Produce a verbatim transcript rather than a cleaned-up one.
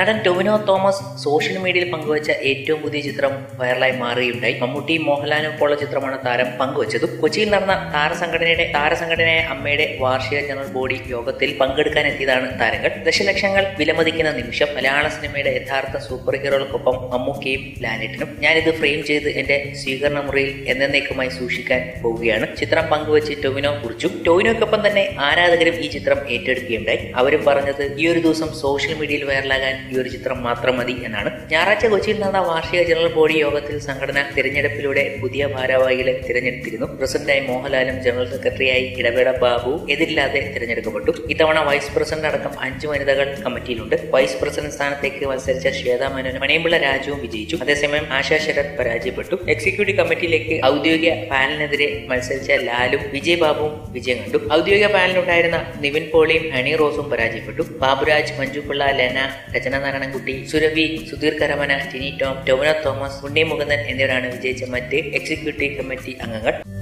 നടൻ ടൊവിനോ തോമസ് സോഷ്യൽ മീഡിയയിൽ പങ്കുവച്ച ഏറ്റവും പുതിയ ചിത്രം വൈറലായി മാറുകയുണ്ടായി. മമ്മൂട്ടിയും മോഹൻലാലും ഒപ്പമുള്ള ചിത്രമാണ് താരം പങ്കുവച്ചത്. കൊച്ചിയിൽ നടന്ന താരസംഘടനയുടെ താരസംഘടനയായ അമ്മയുടെ വാർഷിക ജനറൽ ബോഡി യോഗത്തിൽ പങ്കെടുക്കാൻ എത്തിയതാണ് താരങ്ങൾ. ദശലക്ഷങ്ങൾ വിലമതിക്കുന്ന നിമിഷം. മലയാള സിനിമയുടെ യഥാർത്ഥ സൂപ്പർ ഹീറോകൾക്കൊപ്പം മമ്മൂക്കയും ലാലേട്ടനും. ഞാനിത് ഫ്രെയിം ചെയ്ത് എന്റെ സ്വീകരണ മുറിയിൽ എന്നേക്കുമായി സൂക്ഷിക്കാൻ പോവുകയാണ്. ചിത്രം പങ്കുവച്ച് ടൊവിനോ കുറിച്ചു. ടൊവിനോയ്ക്കൊപ്പം തന്നെ ആരാധകരും ഈ ചിത്രം ഏറ്റെടുക്കുകയുണ്ടായി. അവരും പറഞ്ഞത് ഈ ഒരു ദിവസം സോഷ്യൽ മീഡിയയിൽ വൈറലാകാൻ ഈ ഒരു ചിത്രം മാത്രം മതി എന്നാണ്. ഞായറാഴ്ച കൊച്ചിയിൽ നടന്ന വാർഷിക ജനറൽ ബോഡി യോഗത്തിൽ സംഘടന തിരഞ്ഞെടുപ്പിലൂടെ പുതിയ ഭാരവാഹികളെ തിരഞ്ഞെടുത്തിരുന്നു. പ്രസിഡന്റായി മോഹൻലാലും ജനറൽ സെക്രട്ടറിയായി ഇടവേള ബാബു എതിരില്ലാതെ തിരഞ്ഞെടുക്കപ്പെട്ടു. ഇത്തവണ വൈസ് പ്രസിഡന്റ് അടക്കം അഞ്ച് വനിതകൾ കമ്മിറ്റിയിലുണ്ട്. വൈസ് പ്രസിഡന്റ് സ്ഥാനത്തേക്ക് മത്സരിച്ച ശ്വേതാ മേനോനും മണിയമ്പിള്ള രാജുവും വിജയിച്ചു. അതേസമയം ആശാ ശരത് പരാജയപ്പെട്ടു. എക്സിക്യൂട്ടീവ് കമ്മിറ്റിയിലേക്ക് ഔദ്യോഗിക പാനലിനെതിരെ മത്സരിച്ച ലാലും വിജയ് ബാബുവും വിജയം കണ്ടു. ഔദ്യോഗിക പാനലിലുണ്ടായിരുന്ന നിവിൻ പോളിയും ഹണി റോസും പരാജയപ്പെട്ടു. ബാബുരാജ്, മഞ്ജുപിള്ള, ലെന, രചന നാരായണൻകുട്ടി, സുരഭി, സുധീർ കരമന, ടിനി ടോം, ടൊവിനോ തോമസ്, ഉണ്ണി മുകുന്ദൻ എന്നിവരാണ് വിജയിച്ച മറ്റ് എക്സിക്യൂട്ടീവ് കമ്മിറ്റി അംഗങ്ങൾ.